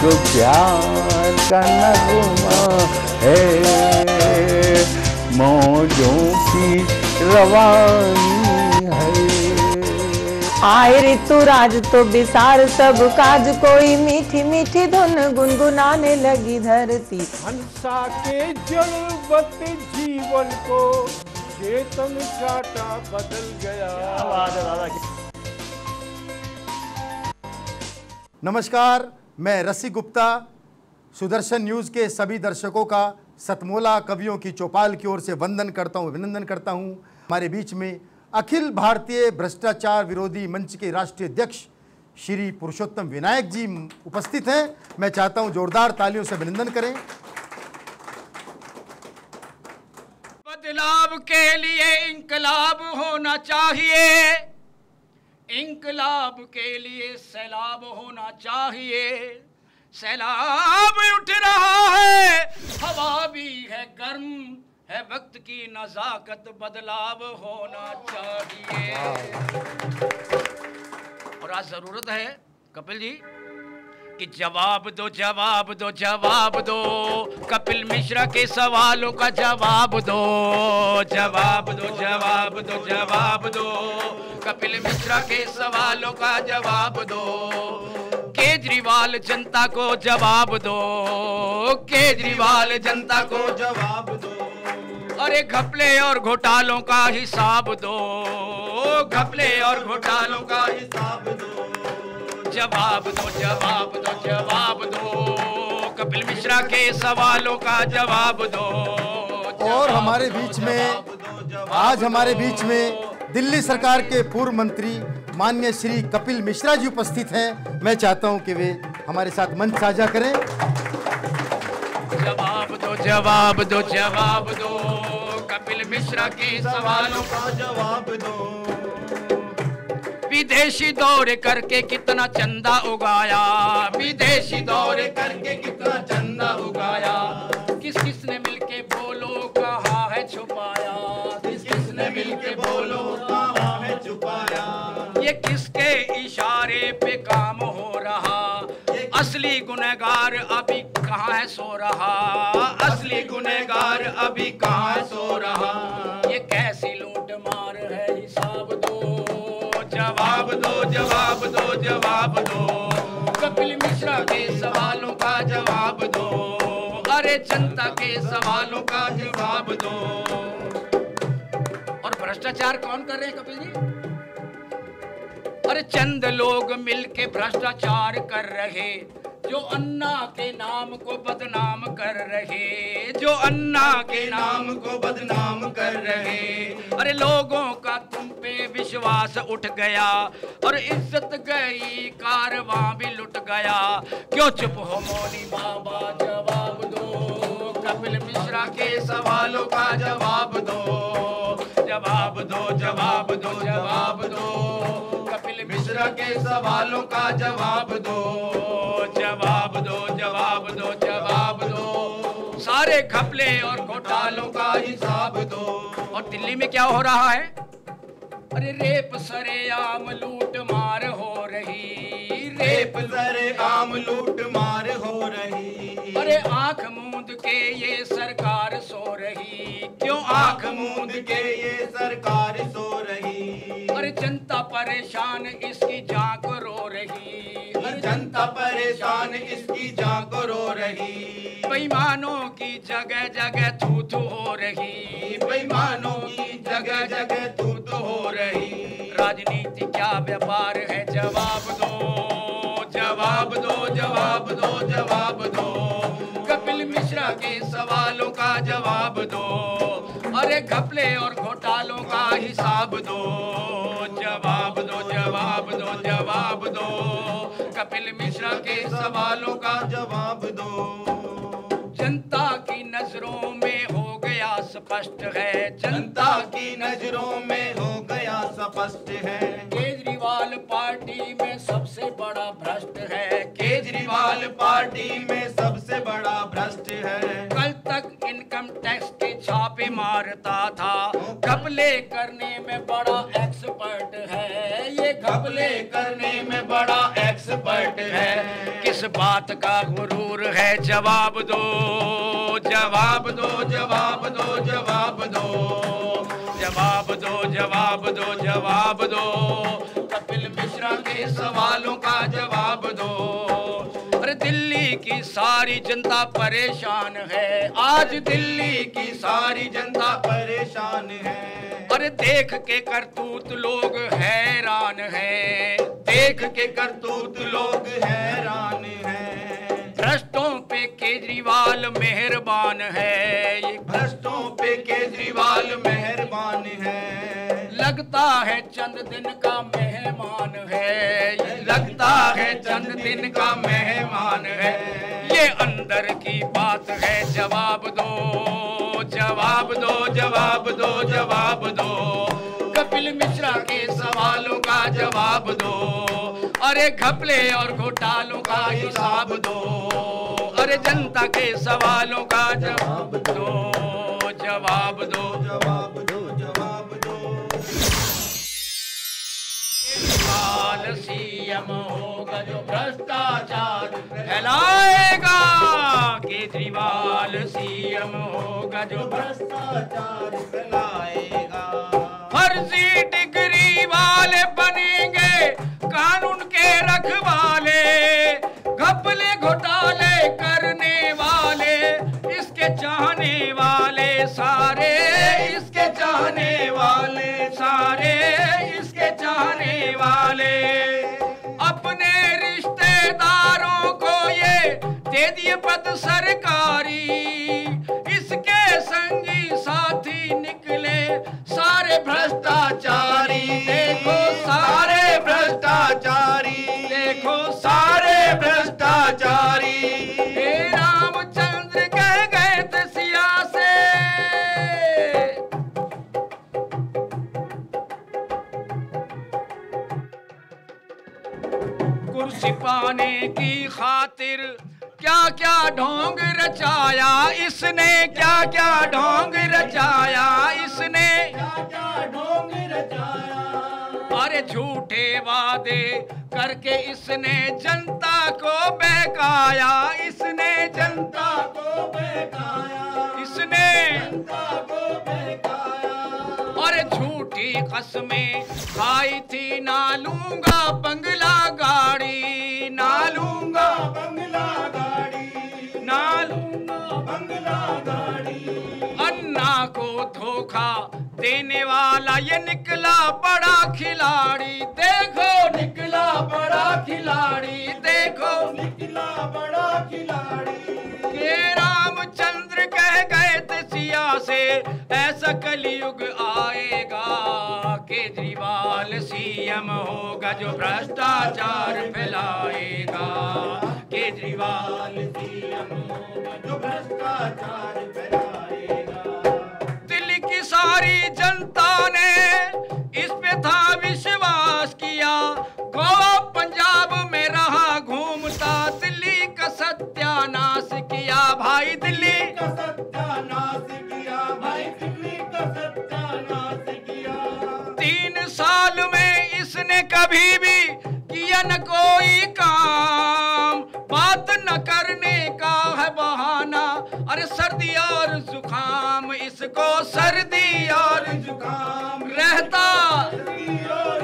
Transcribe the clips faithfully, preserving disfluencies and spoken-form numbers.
इश्क प्यार का नगमा है, मौजों की रवानी है। आए ऋतु राज तो बिसार सब काज, कोई मीठी मीठी धुन गुनगुनाने लगी धरती। हंसा के जलवत जीवन को चेतन चाटा बदल गया। नमस्कार, मैं रसी गुप्ता सुदर्शन न्यूज़ के सभी दर्शकों का सतमोला कवियों की चौपाल की ओर से वंदन करता हूं, अभिनंदन करता हूं। हमारे बीच में अखिल भारतीय भ्रष्टाचार विरोधी मंच के राष्ट्रीय अध्यक्ष श्री पुरुषोत्तम विनायक जी उपस्थित हैं। मैं चाहता हूं जोरदार तालियों से अभिनंदन करें। बदलाव के लिए इंकलाब होना चाहिए, इंकलाब के लिए सैलाब होना चाहिए। सैलाब उठ रहा है, हवा भी है गर्म, है वक्त की नजाकत, बदलाव होना चाहिए। और आज जरूरत है कपिल जी कि जवाब दो जवाब दो जवाब दो, कपिल मिश्रा के सवालों का जवाब दो। जवाब दो जवाब दो जवाब दो, कपिल मिश्रा के सवालों का जवाब दो। केजरीवाल जनता को जवाब दो, केजरीवाल जनता को जवाब दो। अरे घपले और घोटालों का हिसाब दो, घपले और घोटालों का हिसाब दो। जवाब दो जवाब दो जवाब दो, कपिल मिश्रा के सवालों का जवाब दो। और हमारे बीच में आज हमारे बीच में दिल्ली सरकार के पूर्व मंत्री माननीय श्री कपिल मिश्रा जी उपस्थित हैं। मैं चाहता हूं कि वे हमारे साथ मंच साझा करें। जवाब दो जवाब दो जवाब दो, कपिल मिश्रा के सवालों का जवाब दो। विदेशी दौरे करके कितना चंदा उगाया, विदेशी दौरे करके कितना चंदा उगाया। किस किस ने मिलके बोलो कहाँ है छुपाया, किस किस ने मिलके बोलो कहाँ है छुपाया। ये किसके इशारे पे काम हो रहा, असली गुनहगार अभी कहाँ है सो रहा, असली गुनहगार अभी कहाँ है सो रहा। ये कैसी लूट मार है, हिसाब दो। जवाब दो जवाब दो जवाब दो, कपिल मिश्रा के सवालों का जवाब दो। अरे जनता के सवालों का जवाब दो। और भ्रष्टाचार कौन कर रहे हैं कपिल जी? अरे चंद लोग मिलके भ्रष्टाचार कर रहे, जो अन्ना के नाम को बदनाम कर रहे, जो अन्ना के नाम को बदनाम कर रहे। अरे लोगों का तुम पे विश्वास उठ गया, और इज्जत गई, कारवां भी लुट गया। क्यों चुप हो मौली बाबा, जवाब दो, कपिल मिश्रा के सवालों का जवाब दो। जवाब दो जवाब दो जवाब दो, कपिल मिश्रा के सवालों का जवाब दो। जवाब दो जवाब दो जवाब दो, सारे घपले और घोटालों का हिसाब दो। और दिल्ली में क्या हो रहा है? अरे रेप सरेआम लूट मार हो रही, रेप सरेआम लूट मार हो रही। अरे आंख मूंद के ये सरकार सो रही, क्यों आंख मूंद के ये सरकार सो रही। अरे जनता परेशान इसकी जांच रो रही, अरे जनता परेशान इसकी जांच रो रही। बेईमानों की जगह जगह थू थू हो रही, बेईमानों की जगह जगह थू थू हो रही। राजनीति क्या व्यापार है, जवाब दो जवाब दो जवाब दो जवाब दो, कपिल मिश्रा के सवालों का जवाब दो। अरे घपले और घोटालों का हिसाब दो। जवाब दो जवाब दो जवाब दो, कपिल मिश्रा के सवालों का जवाब दो। जनता की नजरों में हो गया स्पष्ट है, जनता की नजरों में हो गया स्पष्ट है। केजरीवाल पार्टी में सबसे बड़ा भ्रष्ट है, केजरीवाल पार्टी में सबसे बड़ा भ्रष्ट है। कल तक इनकम टैक्स के छापे मारता था, घपले करने में बड़ा एक्सपर्ट है। ये घपले करने में बड़ा एक्सपर्ट है। किस बात का गुरूर है, जवाब दो जवाब दो जवाब दो जवाब दो जवाब दो जवाब दो जवाब दो कपिल मिश्रा के सवालों का जवाब दो। अरे दिल्ली की सारी जनता परेशान है, आज दिल्ली की सारी जनता परेशान है। अरे देख के करतूत लोग हैरान हैं, देख के करतूत लोग हैरान हैं। भ्रष्टों पे केजरीवाल मेहरबान है, ये भ्रष्टों पे केजरीवाल मेहरबान है। लगता है चंद दिन का मेहमान है, ये लगता है चंद दिन का मेहमान है। ये अंदर की बात है, जवाब दो जवाब दो जवाब दो जवाब दो कपिल मिश्रा के सवालों का जवाब दो। अरे घपले और घोटालों का हिसाब दो, अरे जनता के सवालों का जवाब दो जवाब दो जवाब दो जवाब दो। केजरीवाल सीएम होगा जो भ्रष्टाचार फैलाएगा, केजरीवाल सीएम होगा जो भ्रष्टाचार फैलाएगा। फर्जी डिग्री वाले बनेंगे कानून के रखवाले, घपले घोटाले करने वाले, इसके चाहने वाले सारे, इसके चाहने वाले सारे, इसके चाहने वाले। अपने रिश्तेदारों को ये दे दिए पद सरकारी, इसके संगी साथी निकले सारे भ्रष्टाचारी। देखो सारे भ्रष्टाचारी, देखो सारे भ्रष्टाचारी। हे रामचंद्र कह गए थे सिया से, कुर्सी पाने की खातिर क्या क्या ढोंग रचाया इसने, क्या क्या ढोंग रचाया इसने, क्या क्या ढोंग रचाया। अरे झूठे वादे करके इसने जनता को बहकाया, इसने जनता को बहकाया, इसने जनता को बहकाया। अरे झूठी कसमें खाई थी, ना लूंगा बंगला गाड़ी, ना लूंगा बंगला गाड़ी, ना लूंगा बंगला गाड़ी। अन्ना को धोखा देने वाला ये निकला बड़ा खिलाड़ी, देखो निकला बड़ा खिलाड़ी, देखो निकला बड़ा खिलाड़ी। के रामचंद्र कह गए थे सिया से, ऐसा कलयुग आएगा, केजरीवाल सीएम होगा जो भ्रष्टाचार फैलाएगा, केजरीवाल सीएम होगा जो भ्रष्टाचार फैलाएगा। दिल्ली की सारी जनता ने इस पे था विश्वास किया, गोवा पंजाब में रहा घूमता, दिल्ली का सत्यानाश किया भाई, दिल्ली का सत्यानाश किया भाई, दिल्ली का सत्यानाश किया। तीन साल में इसने कभी भी किया न कोई काम, बात न करने का है बहाना। अरे सर्दी और जुकाम इसको, सर्दी और जुकाम रहता, सर्दी और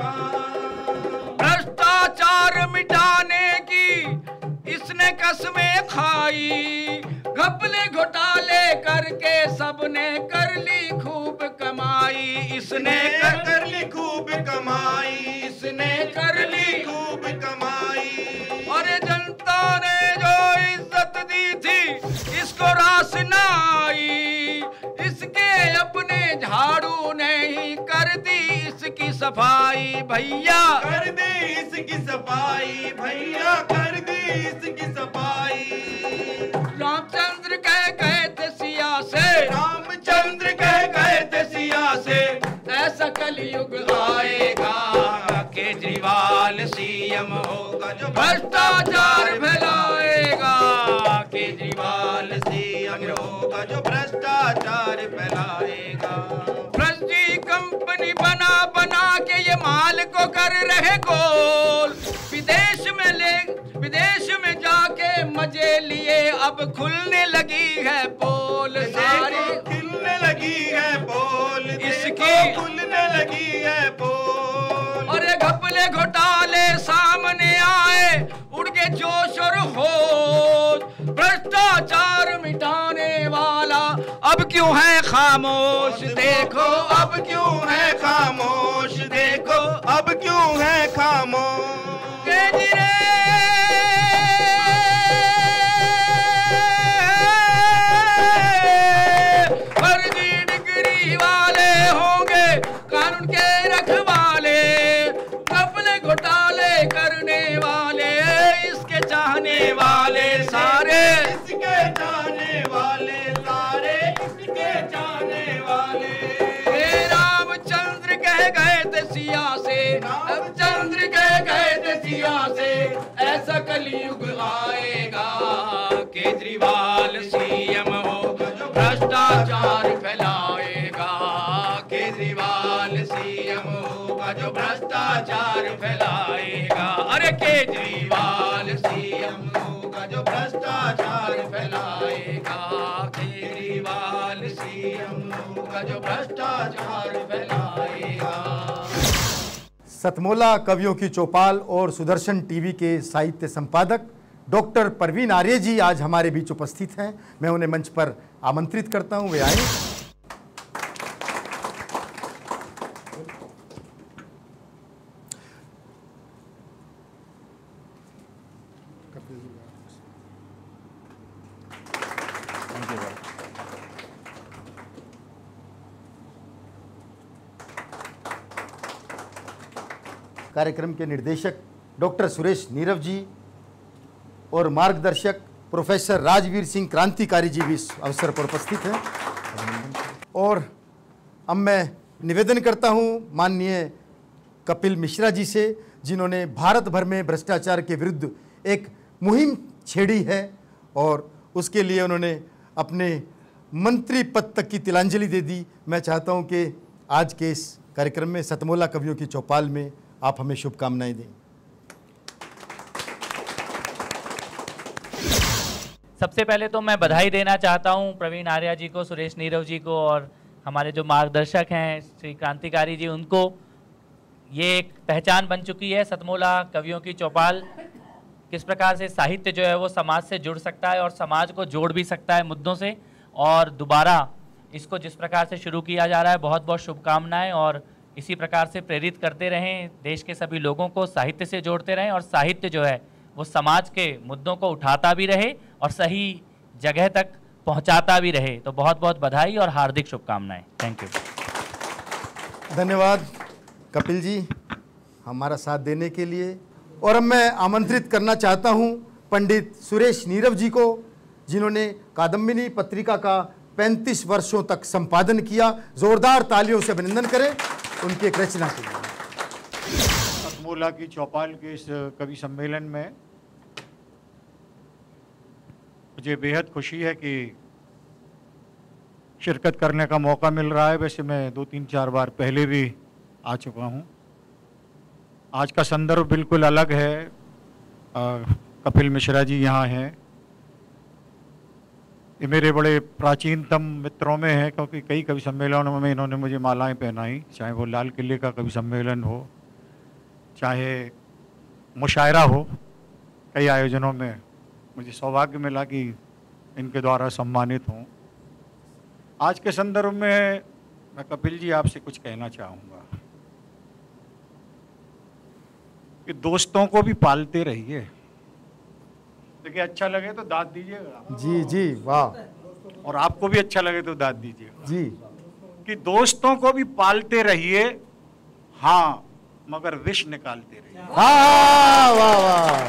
जुकाम। भ्रष्टाचार मिटाने की इसने कसमें खाई, घपले घोटाले करके सबने कर ली खूब कमाई, इसने कर, कर ली खूब कमाई, इसने कर ली खूब कमाई। अरे जनता ने जो इज्जत दी थी इसको रास न आई, इसके अपने झाड़ू ने ही कर दी इसकी सफाई भैया, कर दी इसकी सफाई भैया, कर दी इसकी सफाई। रामचंद्र कह गए थे सिया से, रामचंद्र कह गए थे सिया से, ऐसा कलयुग आएगा, केजरीवाल सीएम होगा जो भ्रष्टाचार फैलाएगा, केजरीवाल सीएम होगा जो भ्रष्टाचार फैलाएगा। फर्जी कंपनी बना बना के ये माल को कर रहे गोल। विदेश में ले विदेश में जाके मजे लिए, अब खुलने लगी है पोल सारी, खुलने लगी है पोल, इसकी खुलने लगी है पोल। और ये घपले घोटाले सामने आए, उड़ के जोश और होश, भ्रष्टाचार मिटाने वाला अब क्यों है खामोश। देखो अब क्यों है खामोश, देखो अब क्यों है खामोश। केजरी फर्जी डिग्री वाले होंगे कानून के रखवाले, घपले घोटाले करने वाले, इसके चाहने वाले सारे, इसके चाहने वाले सारे, इसके चाहने वाले। हे रामचंद्र कह गए थे सिया से, रामचंद्र कह गए थे सिया से, ऐसा कलयुग आएगा केजरीवाल सीएम होगा जो भ्रष्टाचार फैलाएगा। केजरीवाल सीएम होगा जो भ्रष्टाचार फैलाएगा। अरे केजरीवाल सीएम होगा जो भ्रष्टाचार फैलाएगा। केजरीवाल सीएम होगा जो भ्रष्टाचार फैलाएगा। सतमोला कवियों की चौपाल और सुदर्शन टीवी के साहित्य संपादक डॉक्टर परवीन आर्य जी आज हमारे बीच उपस्थित हैं। मैं उन्हें मंच पर आमंत्रित करता हूं, वे आए। कार्यक्रम के निर्देशक डॉक्टर सुरेश नीरव जी और मार्गदर्शक प्रोफेसर राजवीर सिंह क्रांतिकारी जी भी इस अवसर पर उपस्थित हैं। और अब मैं निवेदन करता हूं माननीय कपिल मिश्रा जी से, जिन्होंने भारत भर में भ्रष्टाचार के विरुद्ध एक मुहिम छेड़ी है और उसके लिए उन्होंने अपने मंत्री पद तक की तिलांजलि दे दी। मैं चाहता हूं कि आज के इस कार्यक्रम में सतमोला कवियों की चौपाल में आप हमें शुभकामनाएं दें। सबसे पहले तो मैं बधाई देना चाहता हूं प्रवीण आर्या जी को, सुरेश नीरव जी को और हमारे जो मार्गदर्शक हैं श्री क्रांतिकारी जी, उनको। ये एक पहचान बन चुकी है सतमोला कवियों की चौपाल, किस प्रकार से साहित्य जो है वो समाज से जुड़ सकता है और समाज को जोड़ भी सकता है मुद्दों से। और दोबारा इसको जिस प्रकार से शुरू किया जा रहा है, बहुत बहुत शुभकामनाएं, और इसी प्रकार से प्रेरित करते रहें देश के सभी लोगों को, साहित्य से जोड़ते रहें और साहित्य जो है वो समाज के मुद्दों को उठाता भी रहे और सही जगह तक पहुंचाता भी रहे। तो बहुत बहुत बधाई और हार्दिक शुभकामनाएं। Thank you. धन्यवाद कपिल जी हमारा साथ देने के लिए। और अब मैं आमंत्रित करना चाहता हूं पंडित सुरेश नीरव जी को, जिन्होंने कादम्बिनी पत्रिका का पैंतीस वर्षों तक संपादन किया। जोरदार तालियों से अभिनंदन करें उनकी एक रचना के लिए। सतमोला की चौपाल के इस कवि सम्मेलन में मुझे बेहद खुशी है कि शिरकत करने का मौका मिल रहा है। वैसे मैं दो तीन चार बार पहले भी आ चुका हूँ। आज का संदर्भ बिल्कुल अलग है। आ, कपिल मिश्रा जी यहाँ हैं। ये मेरे बड़े प्राचीनतम मित्रों में है, क्योंकि कई कवि सम्मेलनों में इन्होंने मुझे मालाएं पहनाई, चाहे वो लाल किले का कवि सम्मेलन हो, चाहे मुशायरा हो। कई आयोजनों में मुझे सौभाग्य मिला कि इनके द्वारा सम्मानित हूँ। आज के संदर्भ में मैं कपिल जी आपसे कुछ कहना चाहूँगा कि दोस्तों को भी पालते रहिए। देखिए, अच्छा लगे तो दाद दीजिएगा। जी जी वाह। और आपको भी अच्छा लगे तो दाद दीजिएगा जी। कि दोस्तों को भी पालते रहिए, हाँ, मगर विष निकालते रहिए। हाँ वाह वाह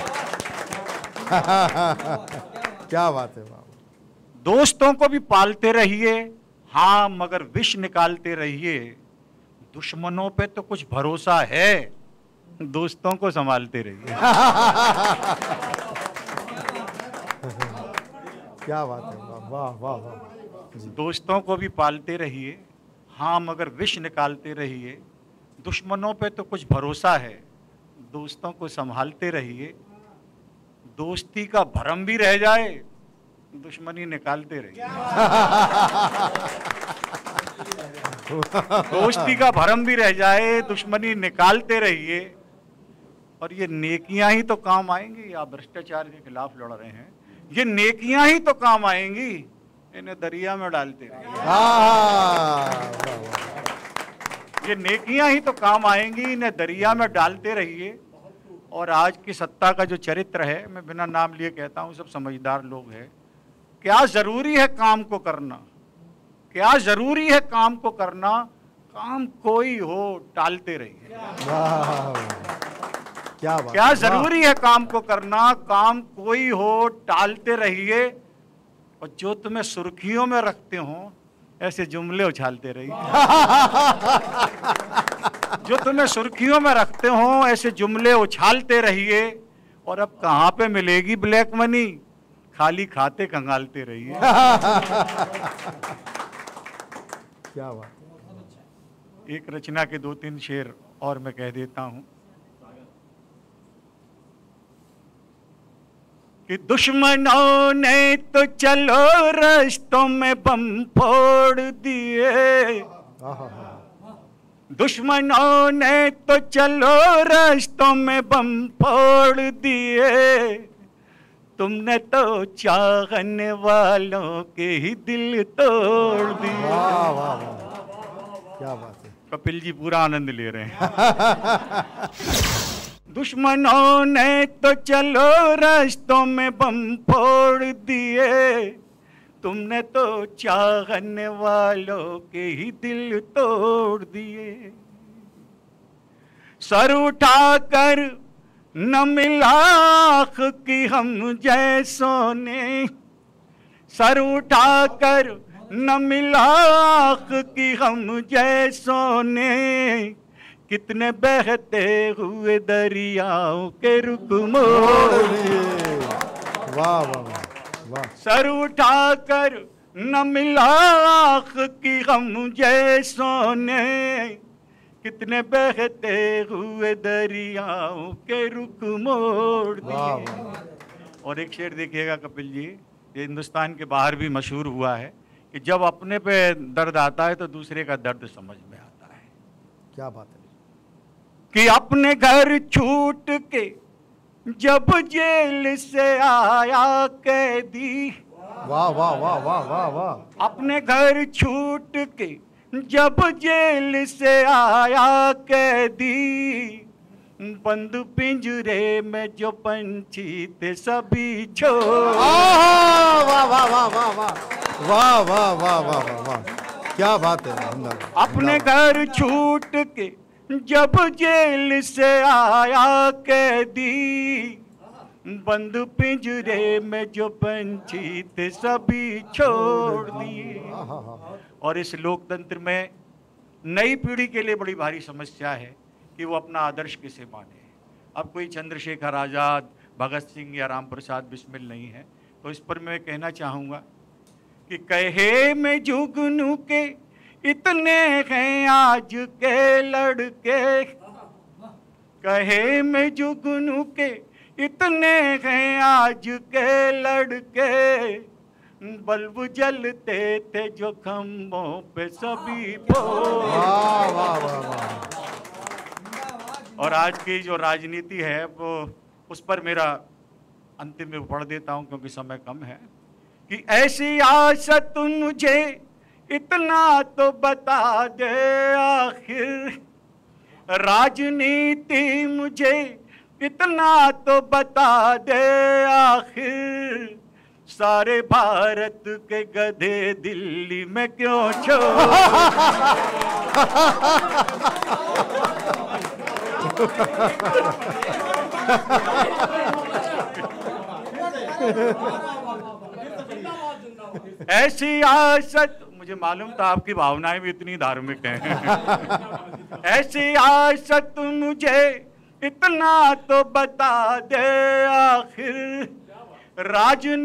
क्या बात है। वाह। दोस्तों को भी पालते रहिए, हाँ, मगर विष निकालते रहिए। दुश्मनों पे तो कुछ भरोसा है, दोस्तों को संभालते रहिए। क्या बात है। वाह वाह वाह वाह। दोस्तों को भी पालते रहिए, हाँ, मगर विष निकालते रहिए। दुश्मनों पे तो कुछ भरोसा है, दोस्तों को संभालते रहिए। दोस्ती का भरम भी रह जाए, दुश्मनी निकालते रहिए। दोस्ती का भरम भी रह जाए, दुश्मनी निकालते रहिए। और ये नेकियां ही तो काम आएंगी। आप भ्रष्टाचार के खिलाफ लड़ रहे हैं, ये नेकियां ही तो काम आएंगी। इन्हें दरिया में डालते रहिए। ये नेकियां ही तो काम आएंगी, इन्हें दरिया में डालते रहिए। और आज की सत्ता का जो चरित्र है, मैं बिना नाम लिए कहता हूं, सब समझदार लोग हैं। क्या जरूरी है काम को करना, क्या जरूरी है काम को करना, काम कोई हो टालते रहिए। क्या बात, क्या जरूरी है काम को करना, काम कोई हो टालते रहिए। और जो तुम्हें सुर्खियों में रखते हो ऐसे जुमले उछालते रहिए। जो तुम्हें सुर्खियों में रखते हो ऐसे जुमले उछालते रहिए। और अब कहां पे मिलेगी ब्लैक मनी, खाली खाते कंगालते रहिए। क्या बात। एक रचना के दो तीन शेर और मैं कह देता हूं कि दुश्मनों ने तो चलो रास्तों में बम फोड़ दिए, दुश्मनों ने तो चलो रास्तों में बम फोड़ दिए, तुमने तो चाहने वालों के ही दिल तोड़ दिए। वाह वाह वाह, क्या बात है। कपिल जी पूरा आनंद ले रहे हैं। दुश्मनों ने तो चलो रास्तों में बम फोड़ दिए, तुमने तो चाहने वालों के ही दिल तोड़ दिए। सर उठाकर न मिला आँख की हम जैसों ने, सर उठाकर न मिला आँख की हम जैसों ने, कितने बहते हुए दरियाओं के रुख मोड़ दिए। वाह वाह वाह। सर उठाकर न मिला आँख की हम जैसों ने, कितने बहते हुए दरियाओं के रुख मोड़ दिए। और एक शेर देखिएगा कपिल जी, ये हिंदुस्तान के बाहर भी मशहूर हुआ है कि जब अपने पे दर्द आता है तो दूसरे का दर्द समझ में आता है। क्या बात है। कि अपने घर छूट के जब जेल से आया कैदी, वाह वाह वाह वाह वाह वाह। अपने घर छूट के जब जेल से आया कैदी, बंद पिंजरे में जो पंछी थे सभी छोड़। वाह वाह वाह वाह वाह वाह वाह वाह वाह वाह, क्या बात है। अपने घर छूट के जब जेल से आया कैदी, बंद पिंजरे में जो पंछी थे सभी छोड़ दिए। और इस लोकतंत्र में नई पीढ़ी के लिए बड़ी भारी समस्या है कि वो अपना आदर्श किसे माने। अब कोई चंद्रशेखर आज़ाद, भगत सिंह या राम प्रसाद बिस्मिल नहीं है। तो इस पर मैं कहना चाहूँगा कि कहे में जुगनू के इतने हैं आज के लड़के, कहे में जुगनू के इतने हैं आज के लड़के, बल्ब जलते थे जो खम्भों पे सभी वाह वाह वाह। और आज की जो राजनीति है वो, उस पर मेरा अंतिम में पढ़ देता हूं क्योंकि समय कम है। कि ऐसी आशा तुम मुझे इतना तो बता दे आखिर, राजनीति मुझे इतना तो बता दे आखिर, सारे भारत के गधे दिल्ली में क्यों छोड़। ऐसी आशा, मुझे मालूम था आपकी भावनाएं भी इतनी धार्मिक हैं। ऐसी आशा तुम मुझे इतना तो बता दे आखिर,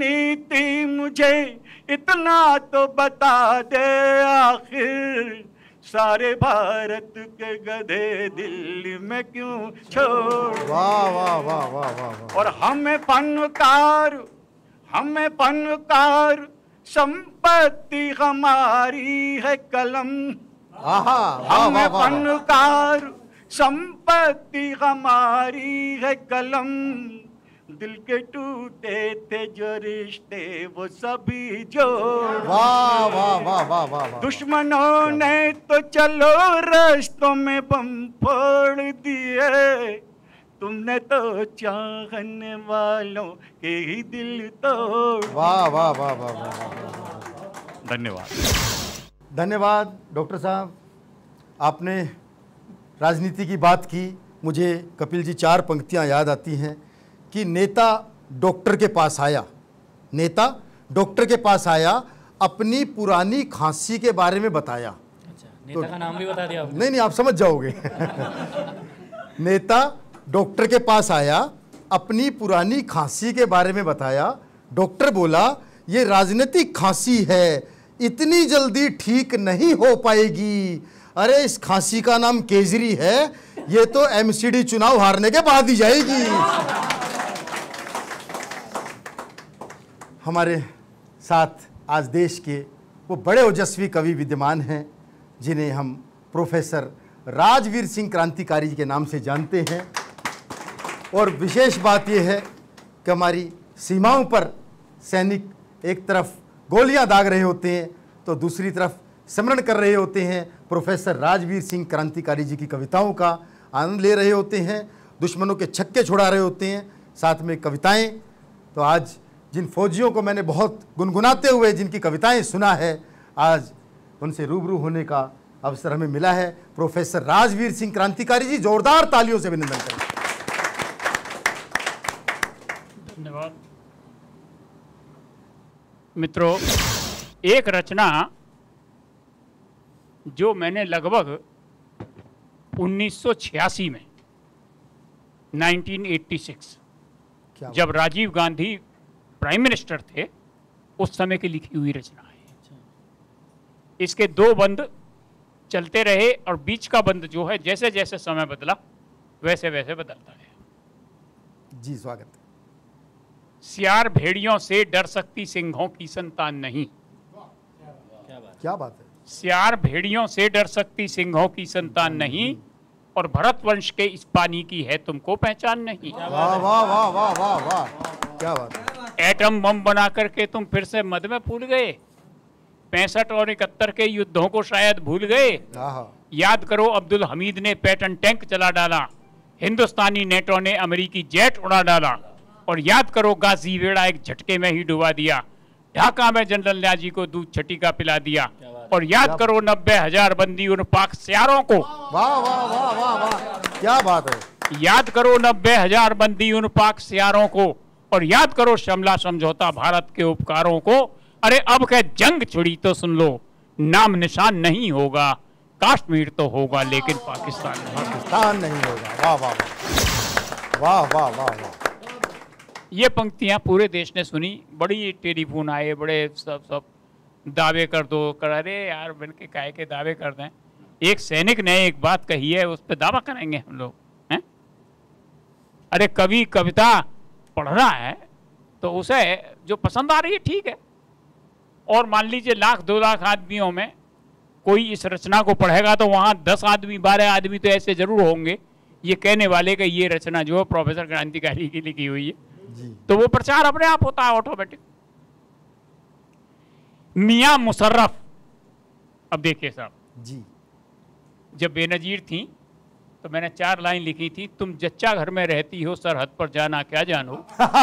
राजनीति मुझे इतना तो बता दे आखिर, सारे भारत के गधे दिल्ली में क्यों छोड़। वाह वाह वाह वाह वाह वाह। और हमें फनकार, हमें फनकार, संपत्ति हमारी है कलम। आहा, वाह, हमें वाह, वाह, वाह। फनकार, संपत्ति हमारी है कलम। दिल के टूटे थे जो रिश्ते वो सभी जोड़। वाह वाह वाह वाह वाह वाह। दुश्मनों ने तो चलो रास्तों में बम फोड़ दिए, तुमने तो चाहने वालों के ही दिल तोड़। वाह वाह वाह वाह वाह। धन्यवाद। धन्यवाद डॉक्टर साहब, आपने राजनीति की बात की। मुझे कपिल जी चार पंक्तियां याद आती हैं कि नेता डॉक्टर के पास आया, नेता डॉक्टर के पास आया, अपनी पुरानी खांसी के बारे में बताया। अच्छा, नेता का नाम भी बता दिया आपने। नहीं नहीं, आप समझ जाओगे। नेता डॉक्टर के पास आया, अपनी पुरानी खांसी के बारे में बताया। डॉक्टर बोला, ये राजनीतिक खांसी है, इतनी जल्दी ठीक नहीं हो पाएगी। अरे इस खांसी का नाम केजरी है, ये तो एमसीडी चुनाव हारने के बाद ही जाएगी। हमारे साथ आज देश के वो बड़े ओजस्वी कवि विद्यमान हैं जिन्हें हम प्रोफेसर राजवीर सिंह क्रांतिकारी जी के नाम से जानते हैं। और विशेष बात यह है कि हमारी सीमाओं पर सैनिक एक तरफ गोलियां दाग रहे होते हैं तो दूसरी तरफ स्मरण कर रहे होते हैं प्रोफेसर राजवीर सिंह क्रांतिकारी जी की कविताओं का आनंद ले रहे होते हैं, दुश्मनों के छक्के छुड़ा रहे होते हैं, साथ में कविताएं। तो आज जिन फौजियों को मैंने बहुत गुनगुनाते हुए जिनकी कविताएं सुना है, आज उनसे रूबरू होने का अवसर हमें मिला है। प्रोफेसर राजवीर सिंह क्रांतिकारी जी, जोरदार तालियों से अभिनंदन करें। धन्यवाद। मित्रों, एक रचना जो मैंने लगभग उन्नीस सौ छियासी में उन्नीस सौ छियासी जब राजीव गांधी प्राइम मिनिस्टर थे उस समय की लिखी हुई रचना है। इसके दो बंद चलते रहे और बीच का बंद जो है जैसे जैसे समय बदला वैसे वैसे बदलता है। जी स्वागत। सियार भेड़ियों से डर सकती सिंहों की संतान नहीं। क्या बात क्या बात है। सियार भेड़ियों से डर सकती सिंहों की संतान नहीं, और भरत वंश के इस पानी की है तुमको पहचान नहीं। वाह वाह वाह वाह वाह वाह, क्या बात है। एटम बम बना करके तुम फिर से मद में भूल गए, पैंसठ और इकहत्तर के युद्धों को शायद भूल गए। याद करो अब्दुल हमीद ने पैटर्न टैंक चला डाला, हिंदुस्तानी नेटो ने अमेरिकी जेट उड़ा डाला, और याद करो गाजी वेड़ा एक झटके में ही डुबा दिया, ढाका में जनरल न्याजी को दूध छठी का पिला दिया, और याद करो नब्बे हजार बंदी उन पाक सियारों को। वाह वाह वाह वाह वाह, क्या बात है। याद करो नब्बे हजार बंदी उन पाक सियारों को, और याद करो शिमला समझौता भारत के उपकारों को। अरे अब क्या जंग छुड़ी तो सुन लो, नाम निशान नहीं होगा, कश्मीर तो होगा लेकिन पाकिस्तान नहीं। पाकिस्तान नहीं होगा। वाह वाह वाह वाह वाह वाह। ये पंक्तियां पूरे देश ने सुनी, बड़ी टेलीफोन आए, बड़े सब सब दावे कर दो कर, अरे यार बन के काहे के दावे कर दें। एक सैनिक ने एक बात कही है उस पर दावा करेंगे हम लोग हैं? अरे कवि कविता पढ़ रहा है तो उसे जो पसंद आ रही है ठीक है, और मान लीजिए लाख दो लाख आदमियों में कोई इस रचना को पढ़ेगा तो वहाँ दस आदमी बारह आदमी तो ऐसे जरूर होंगे ये कहने वाले कि ये रचना जो है प्रोफेसर क्रांतिकारी की लिखी हुई है, तो वो प्रचार अपने आप होता है ऑटोमेटिक। मियां मुशर्रफ, अब देखिए साहब जी, जब बेनजीर थी तो मैंने चार लाइन लिखी थी, तुम जच्चा घर में रहती हो सरहद पर जाना क्या जानो।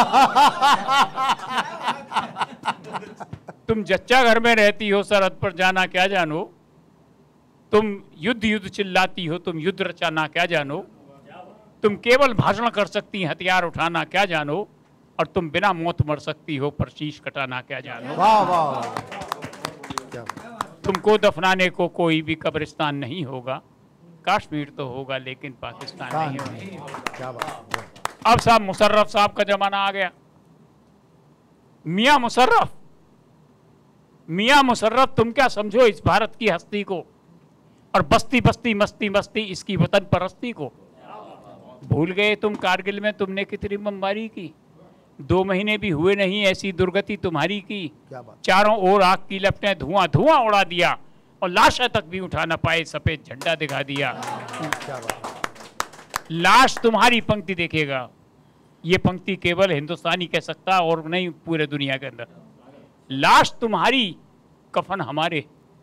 तुम जच्चा घर में रहती हो सरहद पर जाना क्या जानो, तुम युद्ध युद्ध चिल्लाती हो तुम युद्ध रचाना क्या जानो, तुम केवल भाषण कर सकती हथियार उठाना क्या जानो, और तुम बिना मौत मर सकती हो पर शीश कटाना क्या जानो। वाह वाह, क्या तुमको दफनाने को कोई भी कब्रिस्तान नहीं होगा, कश्मीर तो होगा लेकिन पाकिस्तान नहीं होगा। क्या बात। अब साहब मुशर्रफ साहब का जमाना आ गया। मियां मुशर्रफ, मियां मुशर्रफ तुम क्या समझो इस भारत की हस्ती को, और बस्ती बस्ती मस्ती मस्ती इसकी वतन परस्ती को। भूल गए तुम कारगिल में तुमने कितनी बमबारी की, दो महीने भी हुए नहीं ऐसी दुर्गति तुम्हारी की। क्या बात। चारों ओर आग की लपटें धुआं धुआं उड़ा दिया और लाशें तक भी उठा न पाए सफेद झंडा दिखा दिया। क्या बात। लाश तुम्हारी पंक्ति देखेगा, ये पंक्ति केवल हिंदुस्तानी कह सकता और नहीं पूरे दुनिया के अंदर। लाश तुम्हारी कफन हमारे।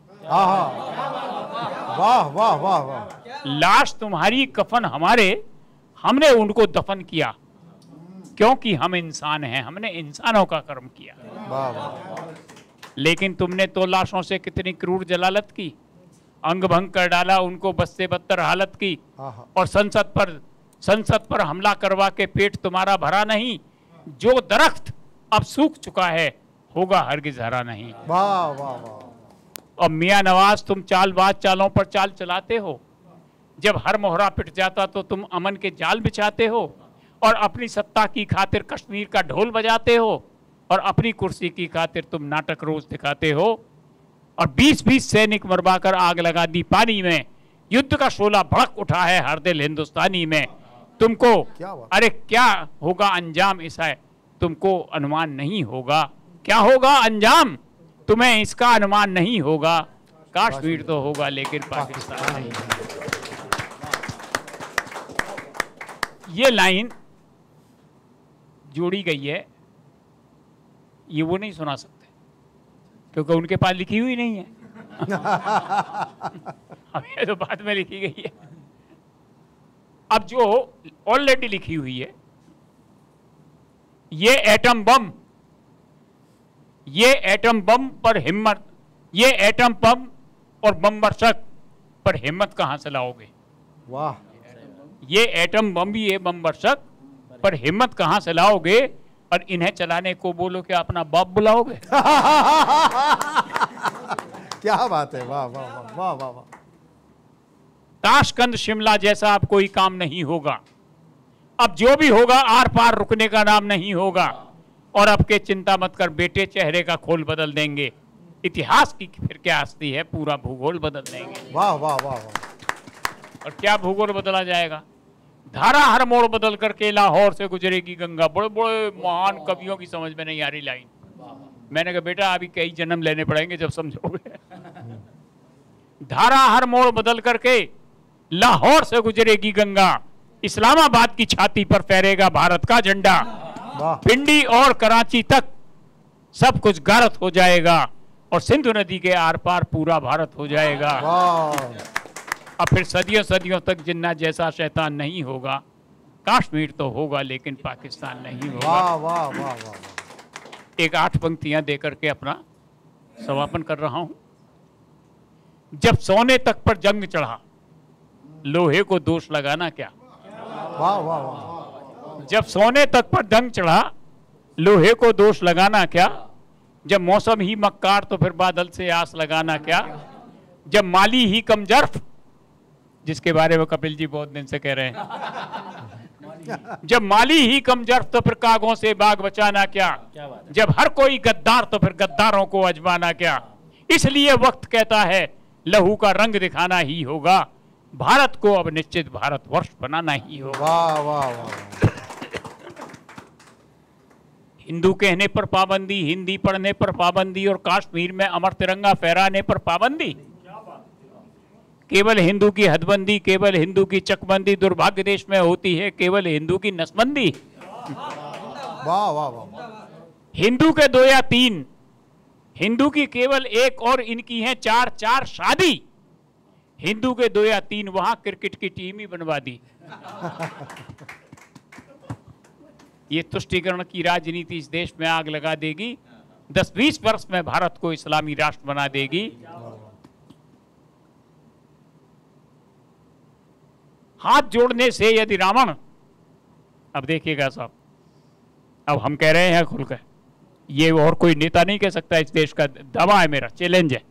वाह वाह वाह वाह। लाश तुम्हारी कफन हमारे, हमने उनको दफन किया क्योंकि हम इंसान हैं, हमने इंसानों का कर्म किया। वाह वाह। लेकिन तुमने तो लाशों से कितनी क्रूर जलालत की, अंग भंग कर डाला, उनको बद से बदतर हालत की। और संसद पर संसद पर हमला करवा के पेट तुम्हारा भरा नहीं, जो दरख्त अब सूख चुका है होगा हरगिज हरा नहीं। वाह वाह वाह। और मियां नवाज तुम चालबाज चालों पर चाल चलाते हो, जब हर मोहरा पिट जाता तो तुम अमन के जाल बिछाते हो और अपनी सत्ता की खातिर कश्मीर का ढोल बजाते हो और अपनी कुर्सी की खातिर तुम नाटक रोज दिखाते हो। और बीस बीस सैनिक मरवा कर आग लगा दी पानी में, युद्ध का शोला भड़क उठा है हर दिल हिंदुस्तानी में। तुमको अरे क्या होगा अंजाम इसका तुमको अनुमान नहीं होगा, क्या होगा अंजाम तुम्हें इसका अनुमान नहीं होगा। कश्मीर तो होगा लेकिन पाकिस्तान नहीं। ये लाइन जोड़ी गई है, ये वो नहीं सुना सकते क्योंकि उनके पास लिखी हुई नहीं है। अब ये तो बाद में लिखी गई है। अब जो ऑलरेडी लिखी हुई है, ये एटम बम, ये एटम बम पर हिम्मत, ये एटम बम और बम वर्षक पर हिम्मत कहां से लाओगे। वाह। ये एटम बम भी ये बम वर्षक पर हिम्मत कहां से लाओगे, और इन्हें चलाने को बोलो कि अपना बाप बुलाओगे। क्या बात है। वाह वाह वाह वाह वाह वाह। ताशकंद शिमला जैसा अब कोई काम नहीं होगा, अब जो भी होगा आर पार रुकने का नाम नहीं होगा। और अब के चिंता मत कर बेटे, चेहरे का खोल बदल देंगे, इतिहास की फिर क्या हस्ती है, पूरा भूगोल बदल देंगे। वाह वाह वाह वाह। और क्या भूगोल बदला जाएगा, धारा हर मोड़ बदल करके लाहौर से गुजरेगी गंगा। बड़े बड़े महान कवियों की समझ में नहीं आ रही लाइन। मैंने कहा बेटा अभी कई जन्म लेने पड़ेंगे जब समझोगे। धारा हर मोड़ बदल करके लाहौर से गुजरेगी गंगा, इस्लामाबाद की छाती पर फहरेगा भारत का झंडा। पिंडी और कराची तक सब कुछ गारत हो जाएगा और सिंधु नदी के आर पार पूरा भारत हो जाएगा। अब फिर सदियों सदियों तक जिन्ना जैसा शैतान नहीं होगा। कश्मीर तो होगा लेकिन पाकिस्तान नहीं होगा। वाह वाह वाह वाह। एक आठ पंक्तियां देकर के अपना समापन कर रहा हूं। जब सोने तक पर जंग चढ़ा, लोहे को दोष लगाना क्या। वाह वाह वाह। जब सोने तक पर जंग चढ़ा, लोहे को दोष लगाना क्या। जब मौसम ही मक्कार तो फिर बादल से आस लगाना क्या। जब माली ही कमजर्फ, जिसके बारे में कपिल जी बहुत दिन से कह रहे हैं, जब माली ही कमजर्फ तो फिर कागों से बाग बचाना क्या। जब हर कोई गद्दार तो फिर गद्दारों को अजमाना क्या। इसलिए वक्त कहता है लहू का रंग दिखाना ही होगा, भारत को अब निश्चित भारतवर्ष बनाना ही होगा। वाह वाह वाह। हिंदू कहने पर पाबंदी, हिंदी पढ़ने पर पाबंदी और कश्मीर में अमर तिरंगा फहराने पर पाबंदी। केवल हिंदू की हदबंदी, केवल हिंदू की चकबंदी दुर्भाग्य देश में होती है, केवल हिंदू की नसबंदी। वाह वाह वाह। हिंदू के दो या तीन, हिंदू की केवल एक और इनकी है चार चार शादी। हिंदू के दो या तीन, वहां क्रिकेट की टीम ही बनवा दी। ये तुष्टीकरण की राजनीति इस देश में आग लगा देगी, दस बीस वर्ष में भारत को इस्लामी राष्ट्र बना देगी। हाथ जोड़ने से यदि रावण, अब देखिएगा साहब, अब हम कह रहे हैं खुलकर, ये और कोई नेता नहीं कह सकता, इस देश का दावा है, मेरा चैलेंज है।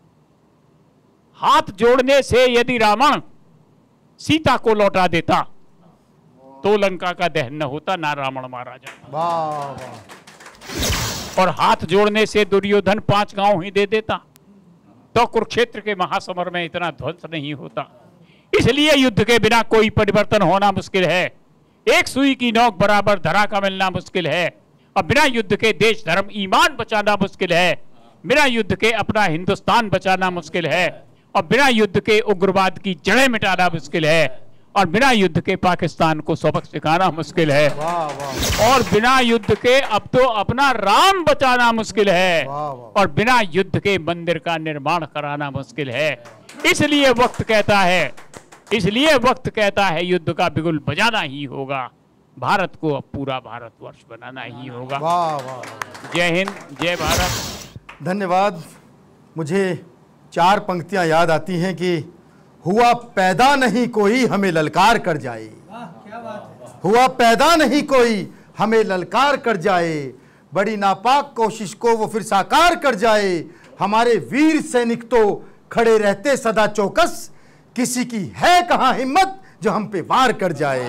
हाथ जोड़ने से यदि रावण सीता को लौटा देता तो लंका का दहन न होता, ना रावण मारा जाता। वाह वाह। और हाथ जोड़ने से दुर्योधन पांच गांव ही दे देता तो कुरुक्षेत्र के महासमर में इतना ध्वंस नहीं होता। इसलिए युद्ध के बिना कोई परिवर्तन होना मुश्किल है। एक सुई की नोक बराबर धरा का मिलना मुश्किल है। और बिना युद्ध के देश धर्म ईमान बचाना मुश्किल है। बिना युद्ध के अपना हिंदुस्तान बचाना मुश्किल है। और बिना युद्ध के उग्रवाद की जड़ें मिटाना मुश्किल है। और बिना युद्ध के पाकिस्तान को सबक सिखाना मुश्किल है। वाह वाह। और बिना युद्ध के अब तो अपना राम बचाना मुश्किल है। वाह वाह। और बिना युद्ध के मंदिर का निर्माण कराना मुश्किल है। इसलिए वक्त कहता है इसलिए वक्त कहता है युद्ध का बिगुल बजाना ही होगा। भारत को अब पूरा भारतवर्ष बनाना ही होगा। वाह वाह। जय हिंद, जय भारत। धन्यवाद। मुझे चार पंक्तियां याद आती हैं कि हुआ पैदा नहीं कोई हमें ललकार कर जाए, हुआ पैदा नहीं कोई हमें ललकार कर जाए, बड़ी नापाक कोशिश को वो फिर साकार कर जाए। हमारे वीर सैनिक तो खड़े रहते सदा चौकस, किसी की है कहां हिम्मत जो हम पे वार कर जाए।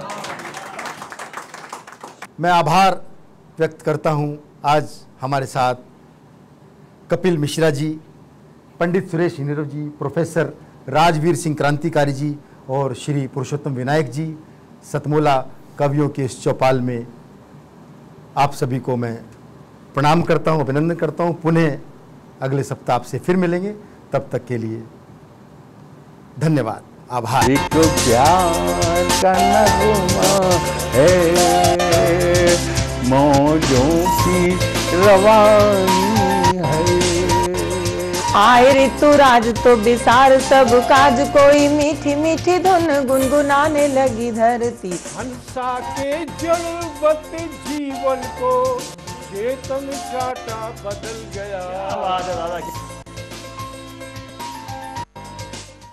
मैं आभार व्यक्त करता हूं आज हमारे साथ कपिल मिश्रा जी, पंडित सुरेश नीरव जी, प्रोफेसर राजवीर सिंह क्रांतिकारी जी और श्री पुरुषोत्तम विनायक जी। सतमोला कवियों के इस चौपाल में आप सभी को मैं प्रणाम करता हूं, अभिनंदन करता हूं। पुनः अगले सप्ताह आपसे फिर मिलेंगे, तब तक के लिए धन्यवाद, आभार। एक प्यार का नगमा है, मौजों की रवानी है। आए ऋतुराज तो बिसार सब काज, कोई मीठी मीठी धुन गुनगुनाने लगी धरती। हंसा के जड़वत जीवन को चेतन चाटा बदल गया।